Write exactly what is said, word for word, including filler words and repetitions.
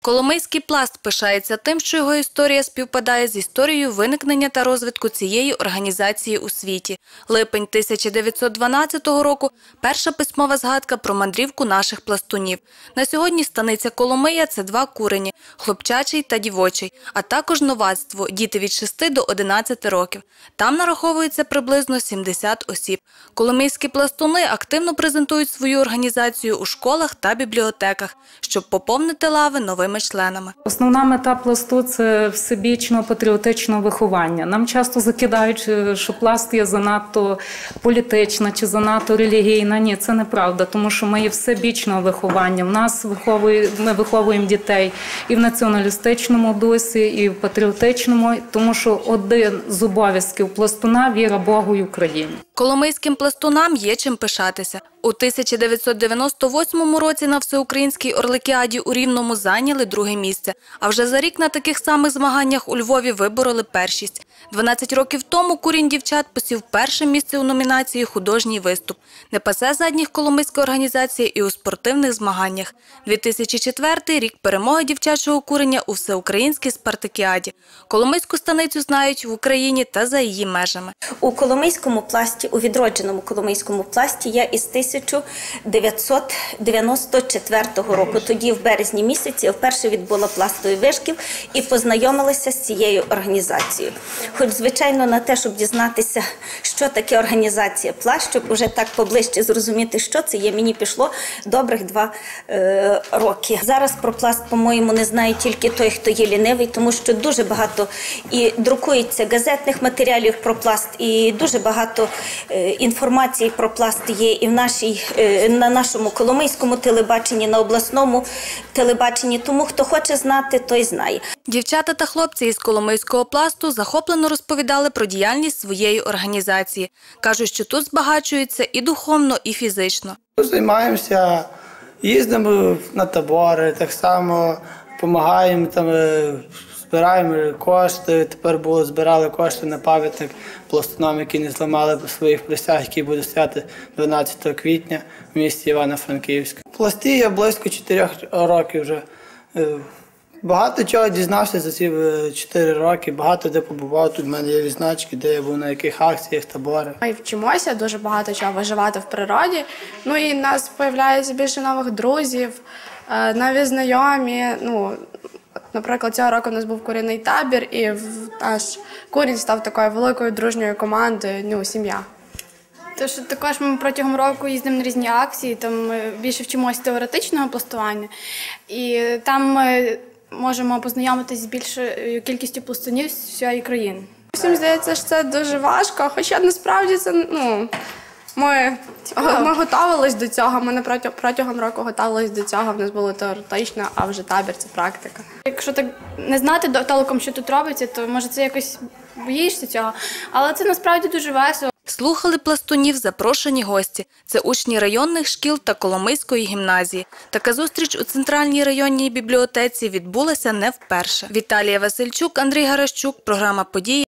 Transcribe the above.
Коломийський пласт пишається тим, що його історія співпадає з історією виникнення та розвитку цієї організації у світі. Липень тисяча дев'ятсот дванадцятого року – перша письмова згадка про мандрівку наших пластунів. На сьогодні станиця Коломия – це два курені – хлопчачий та дівочий, а також новацтво – діти від шести до одинадцяти років. Там нараховується приблизно сімдесят осіб. Коломийські пластуни активно презентують свою організацію у школах та бібліотеках, щоб поповнити лави новими членами. Основна мета пласту – це всебічного патріотичного виховання. Нам часто закидають, що пласт є занадто політична чи занадто релігійна. Ні, це неправда, тому що ми є всебічного виховання. В нас виховує, ми виховуємо дітей і в націоналістичному дусі, і в патріотичному, тому що один з обов'язків пластуна – віра Богу і Україні. Коломийським пластунам є чим пишатися. У тисяча дев'ятсот дев'яносто восьмому році на Всеукраїнській Орликіаді у Рівному зайняли друге місце, а вже за рік на таких самих змаганнях у Львові вибороли першість. дванадцять років тому курінь дівчат посів перше місце у номінації «Художній виступ». Не пасе задніх коломийська організація і у спортивних змаганнях. дві тисячі четвертий – рік перемоги дівчачого куреня у Всеукраїнській спартакіаді. Коломийську станицю знають в Україні та за її межами. У Коломийському пласті, у відродженому Коломийському пласті я із тисяча дев'ятсот дев'яносто четвертого року. Тоді в березні місяці я вперше відбула пластовий вишкіл і познайомилася з цією організацією. Хоч, звичайно, на те, щоб дізнатися, що таке організація пласт, щоб уже так поближче зрозуміти, що це є, мені пішло добрих два е, роки. Зараз про пласт, по-моєму, не знає тільки той, хто є лінивий, тому що дуже багато і друкується газетних матеріалів про пласт, і дуже багато е, інформації про пласт є і в нашій, е, на нашому коломийському телебаченні, на обласному телебаченні. Тому, хто хоче знати, той знає. Дівчата та хлопці із Коломийського пласту захоплено розповідали про діяльність своєї організації. Кажуть, що тут збагачуються і духовно, і фізично. Займаємося, їздимо на табори, так само допомагаємо, там, збираємо кошти. Тепер було, збирали кошти на пам'ятник пластунам, які не зламали своїх присяг, які будуть стояти дванадцятого квітня в місті Івано-Франківську. В пласті я близько чотирьох років вже. Багато чого дізнався за ці чотири роки, багато де побував, тут в мене є відзначки, де я був на яких акціях, таборах. Ми вчимося дуже багато чого виживати в природі, ну і в нас з'являється більше нових друзів, нові знайомі. Ну, наприклад, цього року у нас був курінний табір, і наш курінь став такою великою дружньою командою, ну, сім'я. Тож також ми протягом року їздимо на різні акції, там ми більше вчимося теоретичного пластування, і там ми можемо познайомитися з більшою кількістю пластунів з всієї країни. Всім здається, що це дуже важко, хоча насправді це, ну, ми, ми готувалися до цього, ми протягом, протягом року готувалися до цього, в нас було теоретично, а вже табір – це практика. Якщо так не знати толком, що тут робиться, то може це якось боїшся цього, але це насправді дуже весело. Слухали пластунів запрошені гості. Це учні районних шкіл та Коломийської гімназії. Така зустріч у Центральній районній бібліотеці відбулася не вперше. Віталія Васильчук, Андрій Гаращук, програма «Події».